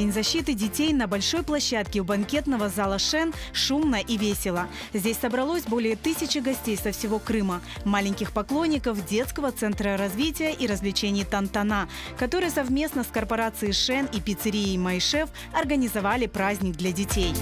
День защиты детей на большой площадке у банкетного зала «Шен» шумно и весело. Здесь собралось более 1000 гостей со всего Крыма, маленьких поклонников детского центра развития и развлечений «Тантана», которые совместно с корпорацией «Шен» и пиццерией «Майшеф» организовали праздник для детей.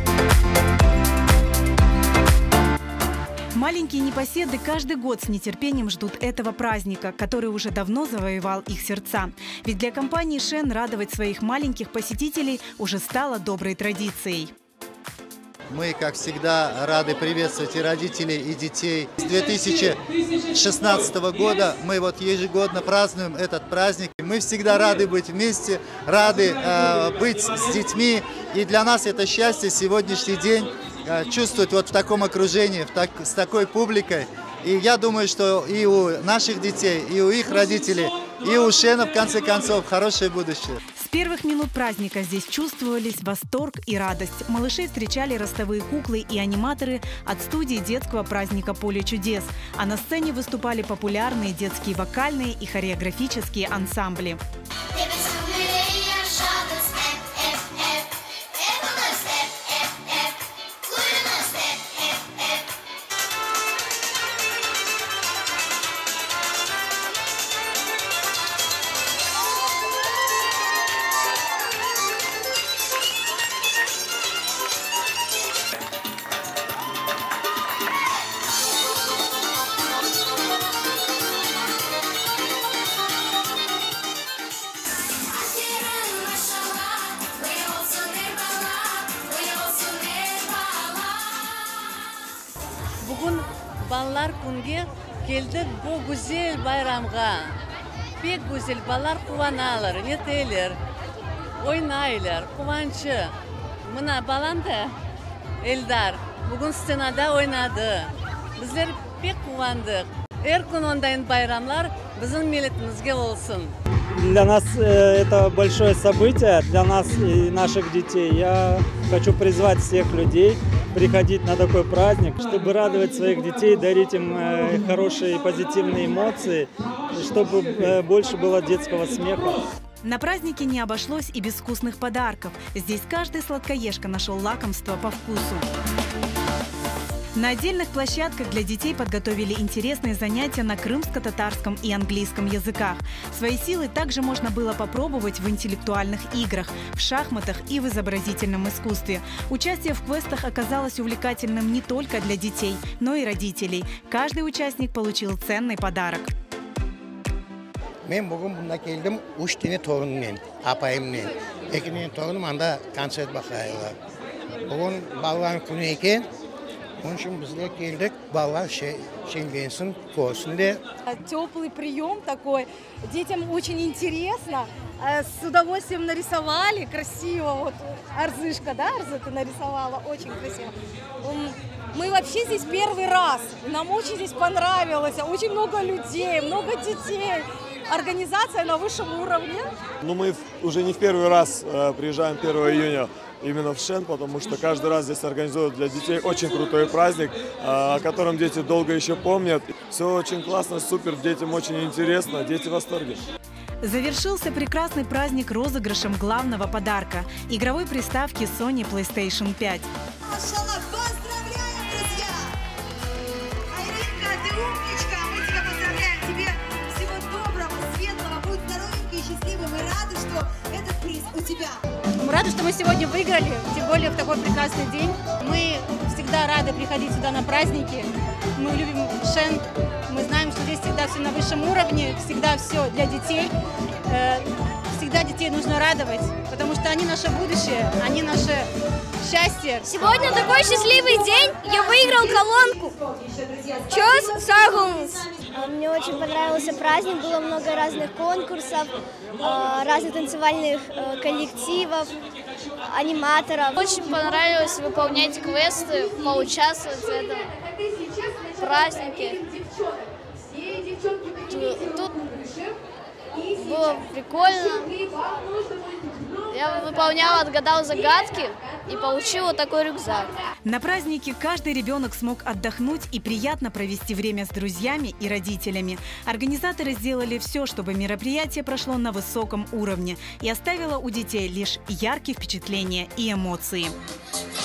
Маленькие непоседы каждый год с нетерпением ждут этого праздника, который уже давно завоевал их сердца. Ведь для компании «Шен» радовать своих маленьких посетителей уже стало доброй традицией. Мы, как всегда, рады приветствовать и родителей, и детей. С 2016 года мы ежегодно празднуем этот праздник. Мы всегда рады быть вместе, рады быть с детьми. И для нас это счастье сегодняшний день чувствовать в таком окружении, с такой публикой. И я думаю, что и у наших детей, и у их родителей, и у Шена, в конце концов, хорошее будущее. С первых минут праздника здесь чувствовались восторг и радость. Малышей встречали ростовые куклы и аниматоры от студии детского праздника «Поле чудес». А на сцене выступали популярные детские вокальные и хореографические ансамбли. Bugün ballar kunge keldik bu güzel bayramga. Pek güzel ballar kuvanalar, yeteler, oynaylar, kuvançı. Mına balam da Eldar bugün scenada oynadı. Bizler pek kuvandık. Her gün ondayn bayramlar bizim milletimizge olsun. Для нас это большое событие, для нас и наших детей. Я хочу призвать всех людей приходить на такой праздник, чтобы радовать своих детей, дарить им хорошие и позитивные эмоции, чтобы больше было детского смеха. На празднике не обошлось и без вкусных подарков. Здесь каждый сладкоежка нашел лакомство по вкусу. На отдельных площадках для детей подготовили интересные занятия на крымско-татарском и английском языках. Свои силы также можно было попробовать в интеллектуальных играх, в шахматах и в изобразительном искусстве. Участие в квестах оказалось увлекательным не только для детей, но и родителей. Каждый участник получил ценный подарок. Ben bugün bunda geldim, 3 tane torunumla, apayımla. 2 tane torunum anda konser bakıyorlar. Bugün balların günü eken, onun için bizler geldik, ballar şenlensin, görsün diye. Теплый прием такой, детям очень интересно, с удовольствием нарисовали, красиво, вот Арзышка, да, Арза, ты нарисовала, очень красиво. Мы вообще здесь первый раз, нам очень здесь понравилось, очень много людей, много детей. Организация на высшем уровне. Ну, мы уже не в первый раз приезжаем 1 июня именно в Шен, потому что каждый раз здесь организуют для детей очень крутой праздник, о котором дети долго еще помнят. Все очень классно, супер, детям очень интересно, дети в восторге. Завершился прекрасный праздник розыгрышем главного подарка – игровой приставки Sony PlayStation 5. Поздравляем, друзья! Айринка, ты умничка! Мы тебя поздравляем! Тебе всего доброго, светлого, будь здоровенький и счастливый. Мы рады, что этот приз у тебя. Мы рады, что мы сегодня выиграли, тем более в такой прекрасный день. Мы всегда рады приходить сюда на праздники. Мы любим Шен. Мы знаем, что здесь всегда все на высшем уровне, всегда все для детей. Всегда детей нужно радовать, потому что они наше будущее, они наше счастье. Сегодня такой счастливый день, я выиграл колонку. Чёс Сагунс. Мне очень понравился праздник, было много разных конкурсов, разных танцевальных коллективов, аниматоров. Очень понравилось выполнять квесты, поучаствовать в этом празднике. Тут Было прикольно. Я выполняла, отгадала загадки и получила такой рюкзак. На празднике каждый ребенок смог отдохнуть и приятно провести время с друзьями и родителями. Организаторы сделали все, чтобы мероприятие прошло на высоком уровне и оставило у детей лишь яркие впечатления и эмоции.